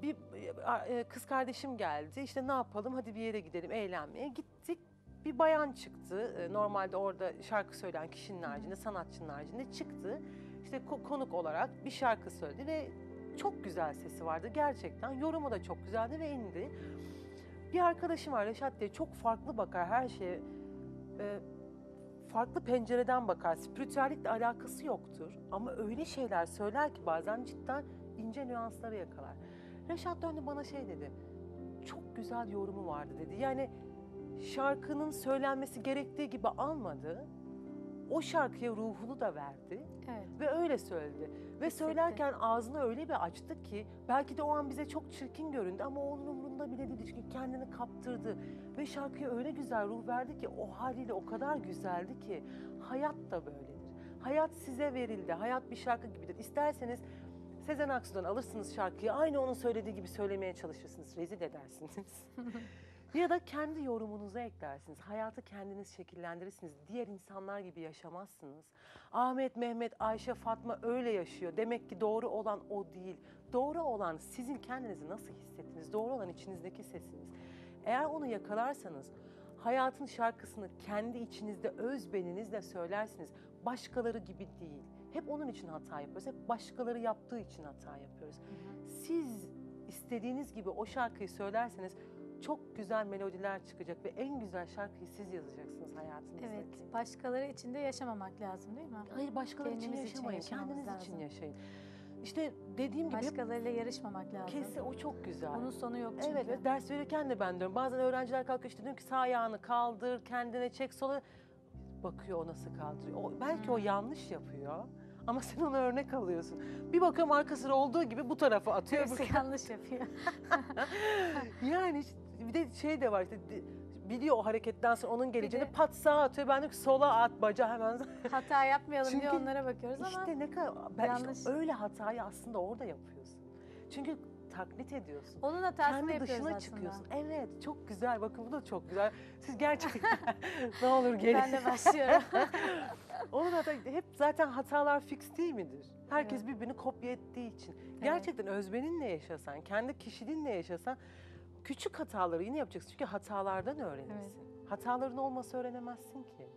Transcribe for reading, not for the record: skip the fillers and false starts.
bir kız kardeşim geldi. İşte ne yapalım, hadi bir yere gidelim eğlenmeye. Gittik. Bir bayan çıktı. Normalde orada şarkı söyleyen kişinin haricinde, sanatçının haricinde çıktı. İşte konuk olarak bir şarkı söyledi ve çok güzel sesi vardı gerçekten. Yorumu da çok güzeldi ve indi. Bir arkadaşım var Reşat diye, çok farklı bakar her şeye. Farklı pencereden bakar. Spiritüellikle alakası yoktur. Ama öyle şeyler söyler ki bazen cidden ince nüansları yakalar. Reşat döndü bana şey dedi. Çok güzel yorumu vardı dedi. Yani şarkının söylenmesi gerektiği gibi almadı. O şarkıya ruhunu da verdi. Evet. Ve öyle söyledi. Ve söylerken ağzını öyle bir açtı ki belki de o an bize çok çirkin göründü ama onun umurunda bile değildi. Çünkü kendini kaptırdı. Ve şarkıya öyle güzel ruh verdi ki o haliyle o kadar güzeldi ki hayat da böyledir. Hayat size verildi. Hayat bir şarkı gibidir. İsterseniz Sezen Aksu'dan alırsınız şarkıyı, aynı onun söylediği gibi söylemeye çalışırsınız. Rezil edersiniz. Ya da kendi yorumunuza eklersiniz. Hayatı kendiniz şekillendirirsiniz. Diğer insanlar gibi yaşamazsınız. Ahmet, Mehmet, Ayşe, Fatma öyle yaşıyor. Demek ki doğru olan o değil. Doğru olan sizin kendinizi nasıl hissettiniz? Doğru olan içinizdeki sesiniz. Eğer onu yakalarsanız hayatın şarkısını kendi içinizde öz beninizle söylersiniz. Başkaları gibi değil. Hep onun için hata yapıyoruz. Hep başkaları yaptığı için hata yapıyoruz. Siz istediğiniz gibi o şarkıyı söylerseniz çok güzel melodiler çıkacak ve en güzel şarkıyı siz yazacaksınız hayatınızdaki. Evet, başkaları için de yaşamamak lazım değil mi? Hayır, başkaları için Kendimiz için yaşamayın, yaşamamız kendiniz lazım. için yaşayın. İşte dediğim gibi Başkalarıyla yarışmamak lazım. kesin o çok güzel. Bunun sonu yok çünkü. Evet, ve ders verirken de ben diyorum. Bazen öğrenciler kalkıyor işte diyorum ki sağ ayağını kaldır, kendine çek sola. Bakıyor o nasıl kaldırıyor. Belki o yanlış yapıyor. Ama sen ona örnek alıyorsun. Bir bakıyorum arkasında olduğu gibi bu tarafa atıyor. Hepsi yanlış yapıyor. Yani bir de şey de var işte biliyor o hareketten sonra onun geleceğini de- pat sağa atıyor. Ben diyorum ki sola at bacağı hemen. Hata yapmayalım diye Çünkü onlara bakıyoruz ama İşte ne kadar yanlış. işte öyle hatayı aslında orada yapıyorsun. Çünkü taklit ediyorsun. onun hatasını Kendi yapıyoruz dışına aslında. çıkıyorsun. Evet, çok güzel. Bakın bu da çok güzel. Siz gerçekten ne olur gelin. Ben de başlıyorum. Onun hep zaten hatalar fix değil midir? Herkes birbirini kopya ettiği için. Gerçekten özbeninle yaşasan, kendi kişiliğinle yaşasan küçük hataları yine yapacaksın. Çünkü hatalardan öğrenirsin. Hataların olmasa öğrenemezsin ki.